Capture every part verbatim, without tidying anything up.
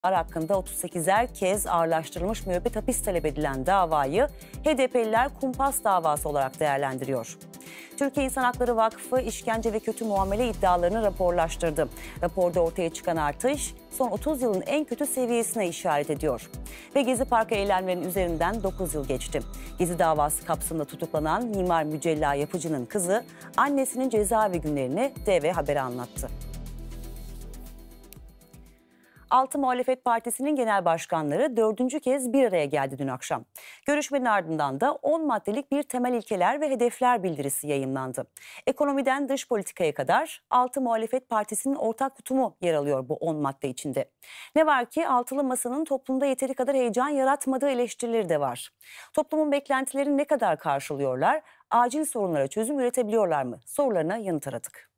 hakkında otuz sekizer kez ağırlaştırılmış müebbet hapis talep edilen davayı H D P'liler kumpas davası olarak değerlendiriyor. Türkiye İnsan Hakları Vakfı işkence ve kötü muamele iddialarını raporlaştırdı. Raporda ortaya çıkan artış son otuz yılın en kötü seviyesine işaret ediyor. Ve Gezi Parkı eylemlerinin üzerinden dokuz yıl geçti. Gezi davası kapsamında tutuklanan Mimar Mücella Yapıcı'nın kızı annesinin cezaevi günlerini D V Haber'e anlattı. Altı Muhalefet Partisi'nin genel başkanları dördüncü kez bir araya geldi dün akşam. Görüşmenin ardından da on maddelik bir temel ilkeler ve hedefler bildirisi yayımlandı. Ekonomiden dış politikaya kadar altı Muhalefet Partisi'nin ortak tutumu yer alıyor bu on madde içinde. Ne var ki altılı masanın toplumda yeteri kadar heyecan yaratmadığı eleştirileri de var. Toplumun beklentilerini ne kadar karşılıyorlar? Acil sorunlara çözüm üretebiliyorlar mı? Sorularına yanıt aradık.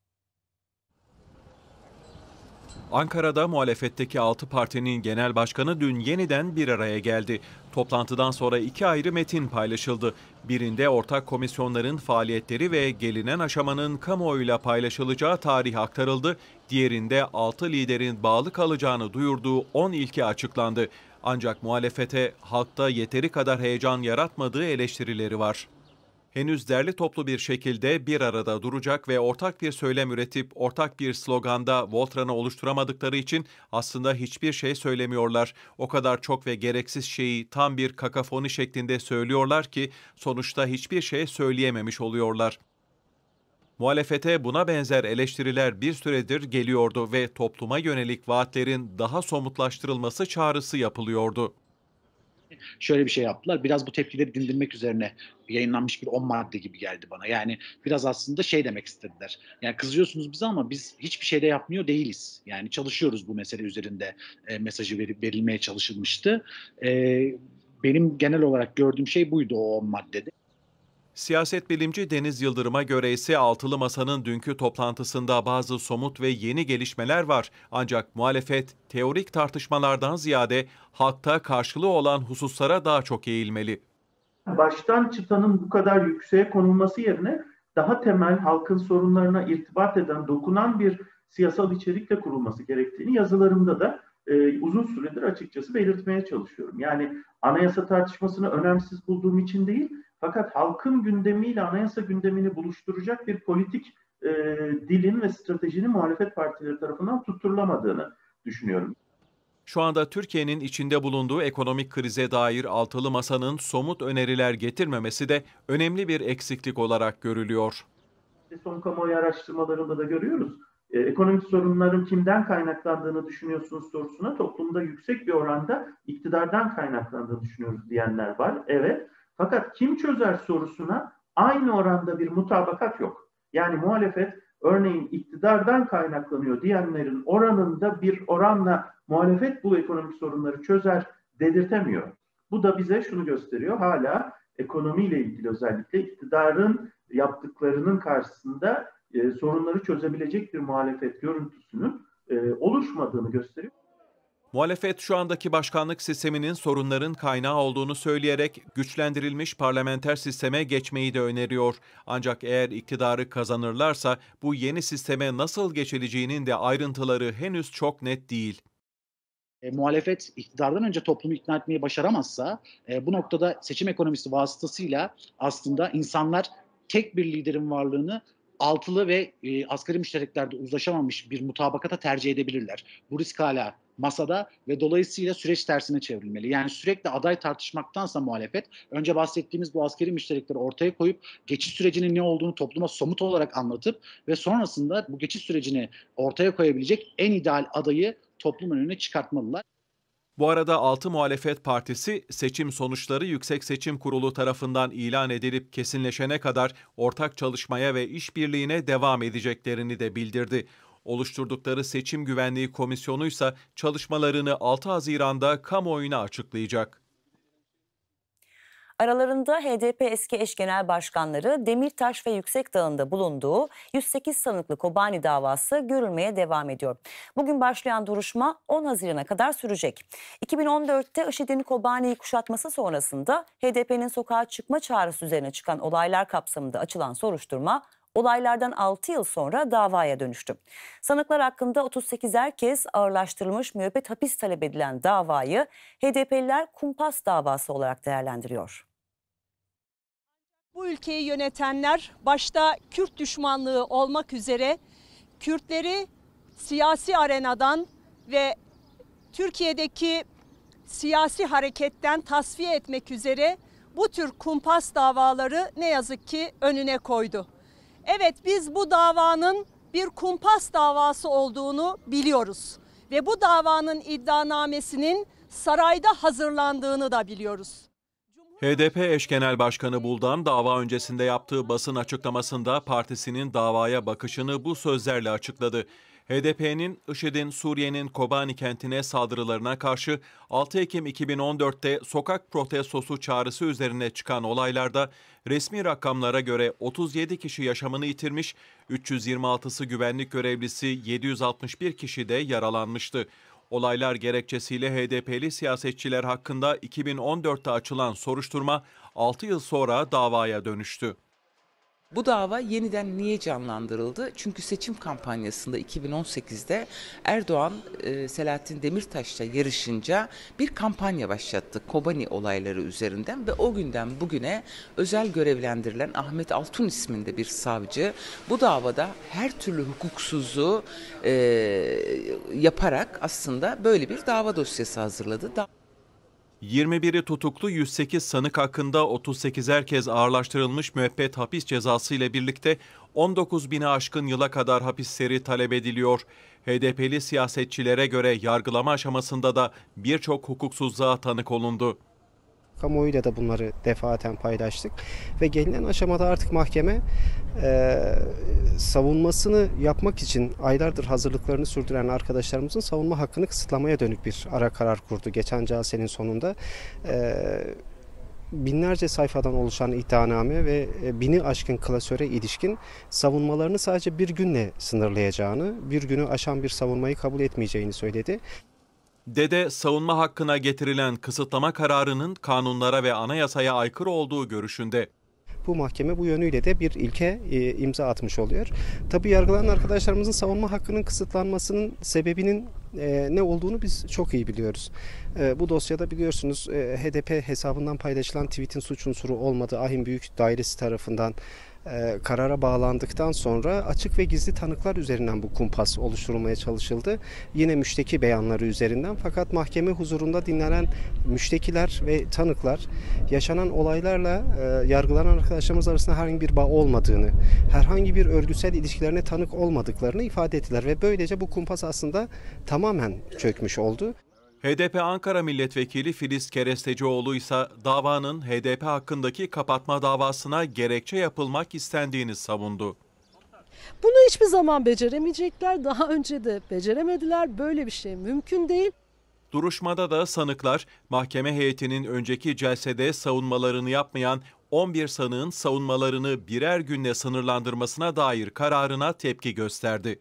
Ankara'da muhalefetteki altı partinin genel başkanı dün yeniden bir araya geldi. Toplantıdan sonra iki ayrı metin paylaşıldı. Birinde ortak komisyonların faaliyetleri ve gelinen aşamanın kamuoyuyla paylaşılacağı tarih aktarıldı. Diğerinde altı liderin bağlı kalacağını duyurduğu on ilke açıklandı. Ancak muhalefete halkta yeteri kadar heyecan yaratmadığı eleştirileri var. Henüz derli toplu bir şekilde bir arada duracak ve ortak bir söylem üretip ortak bir sloganda Voltran'ı oluşturamadıkları için aslında hiçbir şey söylemiyorlar. O kadar çok ve gereksiz şeyi tam bir kakafoni şeklinde söylüyorlar ki sonuçta hiçbir şey söyleyememiş oluyorlar. Muhalefete buna benzer eleştiriler bir süredir geliyordu ve topluma yönelik vaatlerin daha somutlaştırılması çağrısı yapılıyordu. Şöyle bir şey yaptılar. Biraz bu tepkileri dindirmek üzerine yayınlanmış bir on madde gibi geldi bana. Yani biraz aslında şey demek istediler. Yani kızıyorsunuz bize ama biz hiçbir şey de yapmıyor değiliz. Yani çalışıyoruz bu mesele üzerinde e, mesajı verip verilmeye çalışılmıştı. E, benim genel olarak gördüğüm şey buydu o on maddede. Siyaset bilimci Deniz Yıldırım'a göre ise altılı masanın dünkü toplantısında bazı somut ve yeni gelişmeler var. Ancak muhalefet teorik tartışmalardan ziyade halkta karşılığı olan hususlara daha çok eğilmeli. Baştan çıtanın bu kadar yükseğe konulması yerine daha temel halkın sorunlarına irtibat eden, dokunan bir siyasal içerikle kurulması gerektiğini yazılarımda da e, uzun süredir açıkçası belirtmeye çalışıyorum. Yani anayasa tartışmasını önemsiz bulduğum için değil, fakat halkın gündemiyle anayasa gündemini buluşturacak bir politik e, dilin ve stratejinin muhalefet partileri tarafından tutturulamadığını düşünüyorum. Şu anda Türkiye'nin içinde bulunduğu ekonomik krize dair altılı masanın somut öneriler getirmemesi de önemli bir eksiklik olarak görülüyor. Son kamuoyu araştırmalarında da görüyoruz. Ee, ekonomik sorunların kimden kaynaklandığını düşünüyorsunuz sorusuna toplumda yüksek bir oranda iktidardan kaynaklandığını düşünüyoruz diyenler var. Evet. Fakat kim çözer sorusuna aynı oranda bir mutabakat yok. Yani muhalefet örneğin iktidardan kaynaklanıyor diyenlerin oranında bir oranla muhalefet bu ekonomik sorunları çözer dedirtemiyor. Bu da bize şunu gösteriyor. Hala ekonomiyle ilgili özellikle iktidarın yaptıklarının karşısında e, sorunları çözebilecek bir muhalefet görüntüsünün e, oluşmadığını gösteriyor. Muhalefet şu andaki başkanlık sisteminin sorunların kaynağı olduğunu söyleyerek güçlendirilmiş parlamenter sisteme geçmeyi de öneriyor. Ancak eğer iktidarı kazanırlarsa bu yeni sisteme nasıl geçileceğinin de ayrıntıları henüz çok net değil. E, muhalefet iktidardan önce toplumu ikna etmeyi başaramazsa e, bu noktada seçim ekonomisi vasıtasıyla aslında insanlar tek bir liderin varlığını altılı ve e, asgari müştereklerde uzlaşamamış bir mutabakata tercih edebilirler. Bu risk hala masada ve dolayısıyla süreç tersine çevrilmeli. Yani sürekli aday tartışmaktansa muhalefet önce bahsettiğimiz bu asgari müşterekleri ortaya koyup geçiş sürecinin ne olduğunu topluma somut olarak anlatıp ve sonrasında bu geçiş sürecini ortaya koyabilecek en ideal adayı toplumun önüne çıkartmalılar. Bu arada altı Muhalefet Partisi seçim sonuçları Yüksek Seçim Kurulu tarafından ilan edilip kesinleşene kadar ortak çalışmaya ve işbirliğine devam edeceklerini de bildirdi. Oluşturdukları Seçim Güvenliği Komisyonu ise çalışmalarını altı Haziran'da kamuoyuna açıklayacak. Aralarında H D P eski eş genel başkanları Demirtaş ve Yüksekdağ'ın bulunduğu yüz sekiz sanıklı Kobani davası görülmeye devam ediyor. Bugün başlayan duruşma on Haziran'a kadar sürecek. iki bin on dörtte IŞİD'in Kobani'yi kuşatması sonrasında H D P'nin sokağa çıkma çağrısı üzerine çıkan olaylar kapsamında açılan soruşturma Olaylardan altı yıl sonra davaya dönüştü. Sanıklar hakkında otuz sekizer kez ağırlaştırılmış müebbet hapis talep edilen davayı H D P'liler kumpas davası olarak değerlendiriyor. Bu ülkeyi yönetenler başta Kürt düşmanlığı olmak üzere Kürtleri siyasi arenadan ve Türkiye'deki siyasi hareketten tasfiye etmek üzere bu tür kumpas davaları ne yazık ki önüne koydu. Evet, biz bu davanın bir kumpas davası olduğunu biliyoruz ve bu davanın iddianamesinin sarayda hazırlandığını da biliyoruz. H D P eş genel başkanı Buldan dava öncesinde yaptığı basın açıklamasında partisinin davaya bakışını bu sözlerle açıkladı. H D P'nin IŞİD'in Suriye'nin Kobani kentine saldırılarına karşı altı Ekim iki bin on dört'te sokak protestosu çağrısı üzerine çıkan olaylarda resmi rakamlara göre otuz yedi kişi yaşamını yitirmiş, üç yüz yirmi altısı güvenlik görevlisi, yedi yüz altmış bir kişi de yaralanmıştı. Olaylar gerekçesiyle H D P'li siyasetçiler hakkında iki bin on dört'te açılan soruşturma altı yıl sonra davaya dönüştü. Bu dava yeniden niye canlandırıldı? Çünkü seçim kampanyasında iki bin on sekiz'de Erdoğan Selahattin Demirtaş'la yarışınca bir kampanya başlattı Kobani olayları üzerinden ve o günden bugüne özel görevlendirilen Ahmet Altun isminde bir savcı bu davada her türlü hukuksuzluğu e, yaparak aslında böyle bir dava dosyası hazırladı. yirmi biri tutuklu yüz sekiz sanık hakkında otuz sekizer kez ağırlaştırılmış müebbet hapis cezası ile birlikte on dokuz bini aşkın yıla kadar hapisleri talep ediliyor. H D P'li siyasetçilere göre yargılama aşamasında da birçok hukuksuzluğa tanık olundu. Kamuoyuyla da bunları defaten paylaştık ve gelinen aşamada artık mahkeme e, savunmasını yapmak için aylardır hazırlıklarını sürdüren arkadaşlarımızın savunma hakkını kısıtlamaya dönük bir ara karar kurdu. Geçen celsenin sonunda e, binlerce sayfadan oluşan iddianame ve bini aşkın klasöre ilişkin savunmalarını sadece bir günle sınırlayacağını, bir günü aşan bir savunmayı kabul etmeyeceğini söyledi. Dede, savunma hakkına getirilen kısıtlama kararının kanunlara ve anayasaya aykırı olduğu görüşünde. Bu mahkeme bu yönüyle de bir ilke e, imza atmış oluyor. Tabii yargılanan arkadaşlarımızın savunma hakkının kısıtlanmasının sebebinin e, ne olduğunu biz çok iyi biliyoruz. E, bu dosyada biliyorsunuz e, H D P hesabından paylaşılan tweetin suç unsuru olmadığı Ahim Büyük Dairesi tarafından e, karara bağlandıktan sonra açık ve gizli tanıklar üzerinden bu kumpas oluşturulmaya çalışıldı. Yine müşteki beyanları üzerinden, fakat mahkeme huzurunda dinlenen müştekiler ve tanıklar yaşanan olaylarla e, yargılanan arkadaşlarımız arasında herhangi bir bağ olmadığını, herhangi bir örgütsel ilişkilerine tanık olmadıklarını ifade ettiler ve böylece bu kumpas aslında tamamen çökmüş oldu. H D P Ankara Milletvekili Filiz Kerestecioğlu ise davanın H D P hakkındaki kapatma davasına gerekçe yapılmak istendiğini savundu. Bunu hiçbir zaman beceremeyecekler. Daha önce de beceremediler. Böyle bir şey mümkün değil. Duruşmada da sanıklar mahkeme heyetinin önceki celsede savunmalarını yapmayan on bir sanığın savunmalarını birer günle sınırlandırmasına dair kararına tepki gösterdi.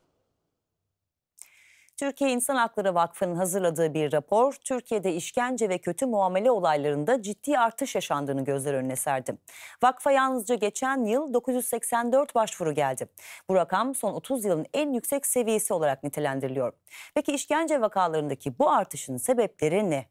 Türkiye İnsan Hakları Vakfı'nın hazırladığı bir rapor, Türkiye'de işkence ve kötü muamele olaylarında ciddi artış yaşandığını gözler önüne serdi. Vakfa yalnızca geçen yıl dokuz yüz seksen dört başvuru geldi. Bu rakam son otuz yılın en yüksek seviyesi olarak nitelendiriliyor. Peki işkence vakalarındaki bu artışın sebepleri ne?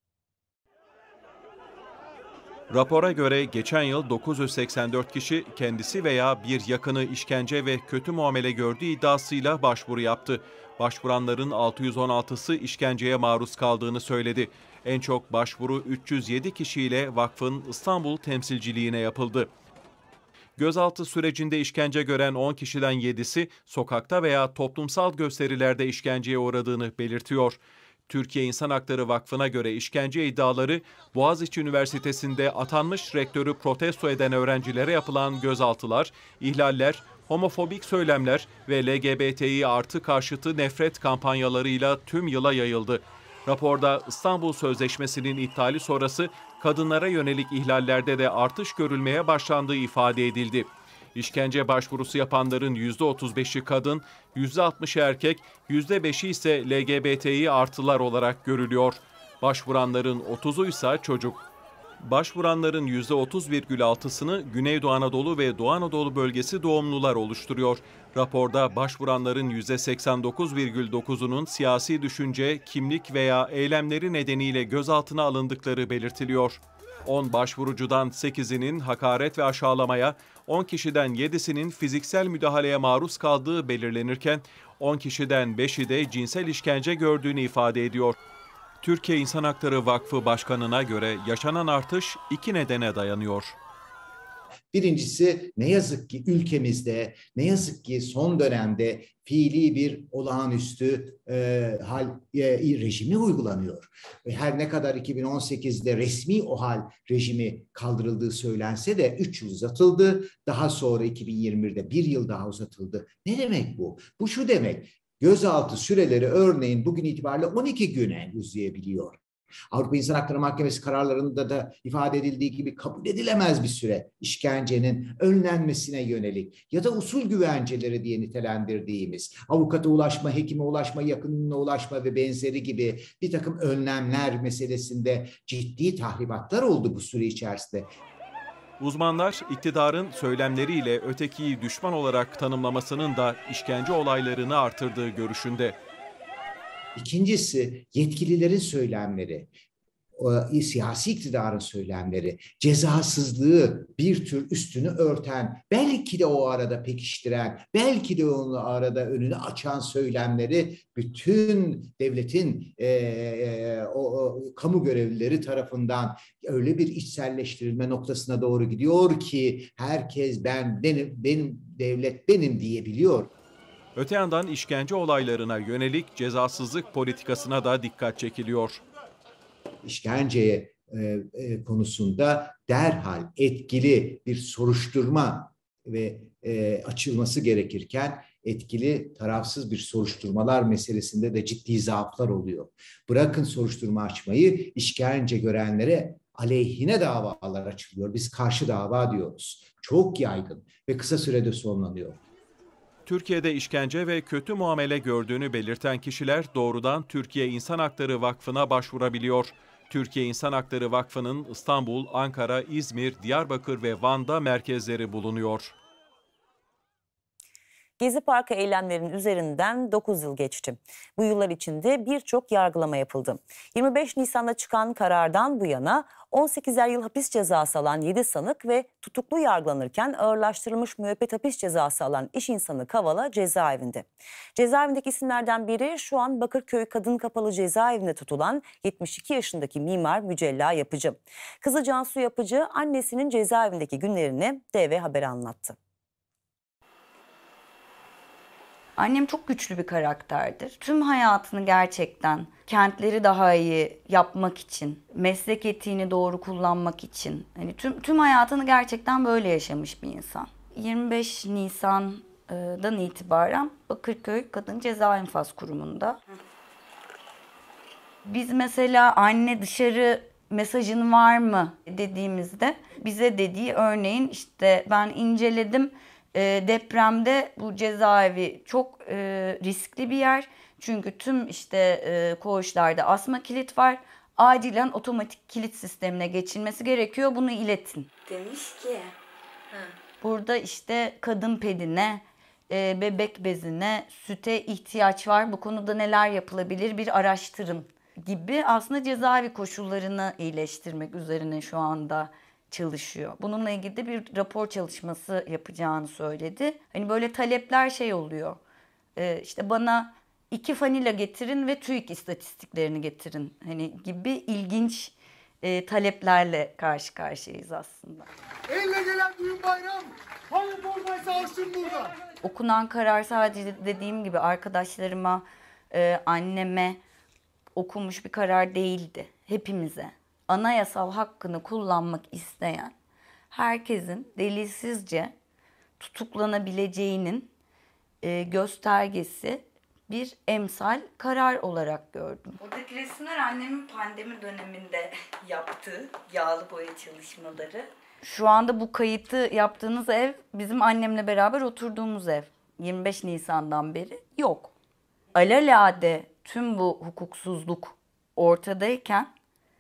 Rapora göre geçen yıl dokuz yüz seksen dört kişi kendisi veya bir yakını işkence ve kötü muamele gördüğü iddiasıyla başvuru yaptı. Başvuranların altı yüz on altısı işkenceye maruz kaldığını söyledi. En çok başvuru üç yüz yedi kişiyle vakfın İstanbul temsilciliğine yapıldı. Gözaltı sürecinde işkence gören on kişiden yedisi sokakta veya toplumsal gösterilerde işkenceye uğradığını belirtiyor. Türkiye İnsan Hakları Vakfı'na göre işkence iddiaları Boğaziçi Üniversitesi'nde atanmış rektörü protesto eden öğrencilere yapılan gözaltılar, ihlaller, homofobik söylemler ve L G B T İ artı karşıtı nefret kampanyalarıyla tüm yıla yayıldı. Raporda İstanbul Sözleşmesi'nin iptali sonrası kadınlara yönelik ihlallerde de artış görülmeye başlandığı ifade edildi. İşkence başvurusu yapanların yüzde otuz beşi kadın, yüzde altmışı erkek, yüzde beşi ise L G B T İ artılar olarak görülüyor. Başvuranların otuzu ise çocuk. Başvuranların yüzde otuz virgül altısını Güneydoğu Anadolu ve Doğu Anadolu bölgesi doğumlular oluşturuyor. Raporda başvuranların yüzde seksen dokuz virgül dokuzunun siyasi düşünce, kimlik veya eylemleri nedeniyle gözaltına alındıkları belirtiliyor. on başvurucudan sekizinin hakaret ve aşağılamaya, on kişiden yedisinin fiziksel müdahaleye maruz kaldığı belirlenirken on kişiden beşi de cinsel işkence gördüğünü ifade ediyor. Türkiye İnsan Hakları Vakfı Başkanı'na göre yaşanan artış iki nedene dayanıyor. Birincisi, ne yazık ki ülkemizde, ne yazık ki son dönemde fiili bir olağanüstü e, hal e, rejimi uygulanıyor. Her ne kadar iki bin on sekizde resmi o hal rejimi kaldırıldığı söylense de üç yıl uzatıldı. Daha sonra iki bin yirmi birde bir yıl daha uzatıldı. Ne demek bu? Bu şu demek: gözaltı süreleri örneğin bugün itibariyle on iki güne uzayabiliyor. Avrupa İnsan Hakları Mahkemesi kararlarında da ifade edildiği gibi kabul edilemez bir süre işkencenin önlenmesine yönelik ya da usul güvenceleri diye nitelendirdiğimiz avukata ulaşma, hekime ulaşma, yakınına ulaşma ve benzeri gibi bir takım önlemler meselesinde ciddi tahribatlar oldu bu süre içerisinde. Uzmanlar iktidarın söylemleriyle ötekiyi düşman olarak tanımlamasının da işkence olaylarını artırdığı görüşünde. İkincisi, yetkililerin söylemleri, o, siyasi iktidarın söylemleri, cezasızlığı bir tür üstünü örten, belki de o arada pekiştiren, belki de onu arada önünü açan söylemleri bütün devletin e, e, o, o kamu görevlileri tarafından öyle bir içselleştirilme noktasına doğru gidiyor ki herkes ben, benim, benim devlet benim diyebiliyor. Öte yandan işkence olaylarına yönelik cezasızlık politikasına da dikkat çekiliyor. İşkenceye e, e, konusunda derhal etkili bir soruşturma ve e, açılması gerekirken etkili tarafsız bir soruşturmalar meselesinde de ciddi zaaflar oluyor. Bırakın soruşturma açmayı, işkence görenlere aleyhine davalar açılıyor. Biz karşı dava diyoruz. Çok yaygın ve kısa sürede sonlanıyor. Türkiye'de işkence ve kötü muamele gördüğünü belirten kişiler doğrudan Türkiye İnsan Hakları Vakfı'na başvurabiliyor. Türkiye İnsan Hakları Vakfı'nın İstanbul, Ankara, İzmir, Diyarbakır ve Van'da merkezleri bulunuyor. Gezi Parkı eylemlerinin üzerinden dokuz yıl geçti. Bu yıllar içinde birçok yargılama yapıldı. yirmi beş Nisan'da çıkan karardan bu yana on sekizer yıl hapis cezası alan yedi sanık ve tutuklu yargılanırken ağırlaştırılmış müebbet hapis cezası alan iş insanı Kavala cezaevinde. Cezaevindeki isimlerden biri şu an Bakırköy Kadın Kapalı Cezaevinde tutulan yetmiş iki yaşındaki mimar Mücella Yapıcı. Kızı Cansu Yapıcı annesinin cezaevindeki günlerini D V Haber'e anlattı. Annem çok güçlü bir karakterdir. Tüm hayatını gerçekten kentleri daha iyi yapmak için, meslek etiğini doğru kullanmak için, hani tüm tüm hayatını gerçekten böyle yaşamış bir insan. yirmi beş Nisan'dan itibaren Bakırköy Kadın Ceza İnfaz Kurumu'nda. Biz mesela anne dışarı mesajın var mı dediğimizde bize dediği örneğin işte ben inceledim. E, depremde bu cezaevi çok e, riskli bir yer. Çünkü tüm işte e, koğuşlarda asma kilit var. Acilen otomatik kilit sistemine geçilmesi gerekiyor. Bunu iletin. Demiş ki Hı. burada işte kadın pedine, e, bebek bezine, süte ihtiyaç var. Bu konuda neler yapılabilir bir araştırın gibi aslında cezaevi koşullarını iyileştirmek üzerine şu anda çalışıyor. Bununla ilgili de bir rapor çalışması yapacağını söyledi. Hani böyle talepler şey oluyor. Ee, işte bana iki fanila getirin ve TÜİK istatistiklerini getirin. Hani gibi ilginç e, taleplerle karşı karşıyayız aslında. Elle gelen düğün bayram. Hani buradaysa alsın burada. Okunan karar sadece dediğim gibi arkadaşlarıma, e, anneme okunmuş bir karar değildi. Hepimize. Anayasal hakkını kullanmak isteyen herkesin delilsizce tutuklanabileceğinin e, göstergesi bir emsal karar olarak gördüm. Buradaki resimler annemin pandemi döneminde yaptığı yağlı boya çalışmaları. Şu anda bu kayıtı yaptığınız ev bizim annemle beraber oturduğumuz ev. yirmi beş Nisan'dan beri yok. Alelade tüm bu hukuksuzluk ortadayken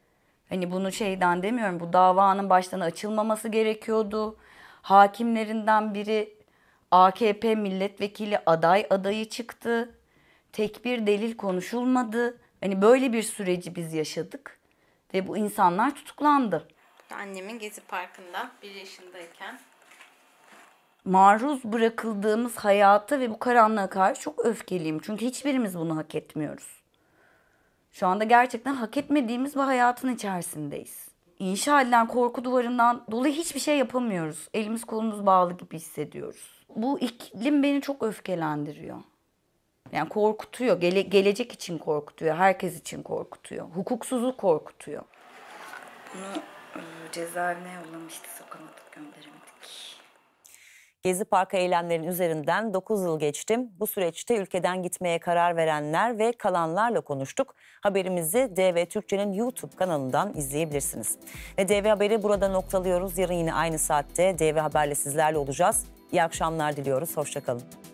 Hani bunu şeyden demiyorum, bu davanın baştan açılmaması gerekiyordu. Hakimlerinden biri A K P milletvekili aday adayı çıktı. Tek bir delil konuşulmadı. Hani böyle bir süreci biz yaşadık ve bu insanlar tutuklandı. Annemin Gezi Parkı'nda bir yaşındayken Maruz bırakıldığımız hayata ve bu karanlığa karşı çok öfkeliyim. Çünkü hiçbirimiz bunu hak etmiyoruz. Şu anda gerçekten hak etmediğimiz bir hayatın içerisindeyiz. İnşa edilen korku duvarından dolayı hiçbir şey yapamıyoruz. Elimiz kolumuz bağlı gibi hissediyoruz. Bu iklim beni çok öfkelendiriyor. Yani korkutuyor. Gele- gelecek için korkutuyor. Herkes için korkutuyor. Hukuksuzluk korkutuyor. bunu e, cezaevine yollamıştı, sokamadık, gönderemedik. Gezi Parkı eylemlerinin üzerinden dokuz yıl geçti. Bu süreçte ülkeden gitmeye karar verenler ve kalanlarla konuştuk. Haberimizi D V Türkçe'nin YouTube kanalından izleyebilirsiniz. Ve D V Haber'i burada noktalıyoruz. Yarın yine aynı saatte D V Haber'le sizlerle olacağız. İyi akşamlar diliyoruz. Hoşça kalın.